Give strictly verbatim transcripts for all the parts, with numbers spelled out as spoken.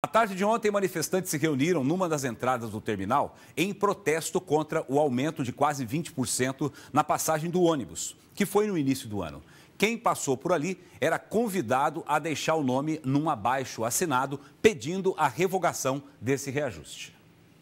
tarde de ontem, manifestantes se reuniram numa das entradas do terminal em protesto contra o aumento de quase vinte por cento na passagem do ônibus, que foi no início do ano. Quem passou por ali era convidado a deixar o nome num abaixo-assinado pedindo a revogação desse reajuste.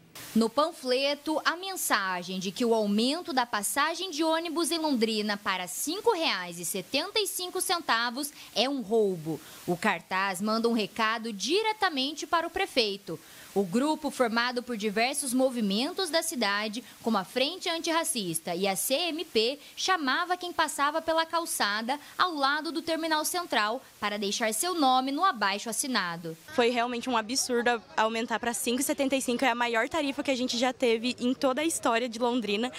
No panfleto, a mensagem de que o aumento da passagem de ônibus em Londrina para cinco reais e setenta e cinco centavos é um roubo. O cartaz manda um recado diretamente para o prefeito. O grupo, formado por diversos movimentos da cidade, como a Frente Antirracista e a C M P, chamava quem passava pela calçada ao lado do Terminal Central para deixar seu nome no abaixo-assinado. Foi realmente um absurdo aumentar para cinco reais e setenta e cinco centavos, é a maior tarifa que a gente já teve em toda a história de Londrina.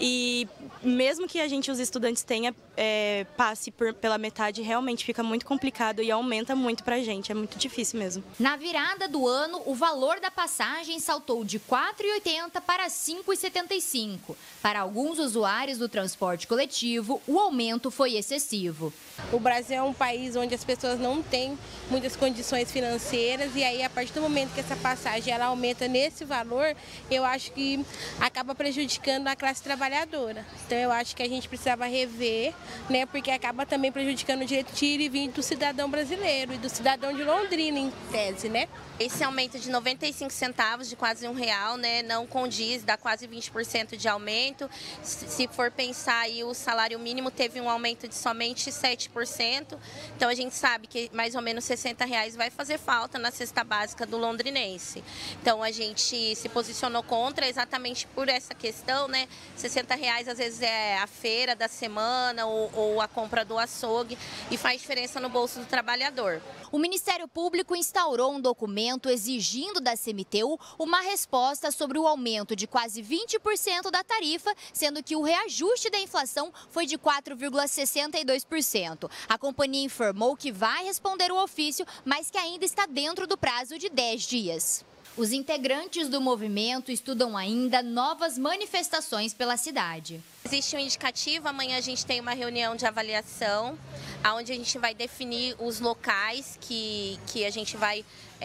E mesmo que a gente, os estudantes, tenha é, passe por, pela metade, realmente fica muito complicado e aumenta muito para a gente, é muito difícil mesmo. Na virada do ano, o valor da passagem saltou de quatro reais e oitenta centavos para cinco reais e setenta e cinco centavos. Para alguns usuários do transporte coletivo, o aumento foi excessivo. O Brasil é um país onde as pessoas não têm muitas condições financeiras e aí, a partir do momento que essa passagem ela aumenta nesse valor, eu acho que acaba prejudicando a classe trabalhadora. Então, eu acho que a gente precisava rever, né, porque acaba também prejudicando o direito de ir e vir do cidadão brasileiro e do cidadão de Londrina, em tese, né? Esse aumento de noventa e cinco centavos, de quase um real, né, não condiz, dá quase vinte por cento de aumento. Se for pensar aí, o salário mínimo teve um aumento de somente sete por cento. Então, a gente sabe que mais ou menos sessenta reais vai fazer falta na cesta básica do londrinense. Então, a gente se posicionou contra exatamente por essa questão, né? sessenta reais às vezes é a feira da semana ou, ou a compra do açougue e faz diferença no bolso do trabalhador. O Ministério Público instaurou um documento exigindo da C M T U uma resposta sobre o aumento de quase vinte por cento da tarifa, sendo que o reajuste da inflação foi de quatro vírgula sessenta e dois por cento. A companhia informou que vai responder o ofício, mas que ainda está dentro do prazo de dez dias. Os integrantes do movimento estudam ainda novas manifestações pela cidade. Existe um indicativo, amanhã a gente tem uma reunião de avaliação, onde a gente vai definir os locais que, que a gente vai,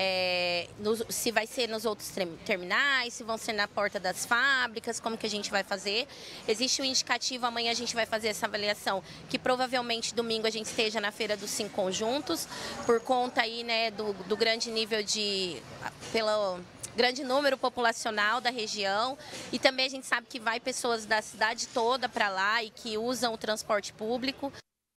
é, nos, se vai ser nos outros terminais, se vão ser na porta das fábricas, como que a gente vai fazer. Existe um indicativo, amanhã a gente vai fazer essa avaliação, que provavelmente domingo a gente esteja na Feira dos Cinco Conjuntos, por conta aí, né, do, do grande nível de... pelo grande número populacional da região, e também a gente sabe que vai pessoas da cidade toda para lá e que usam o transporte público.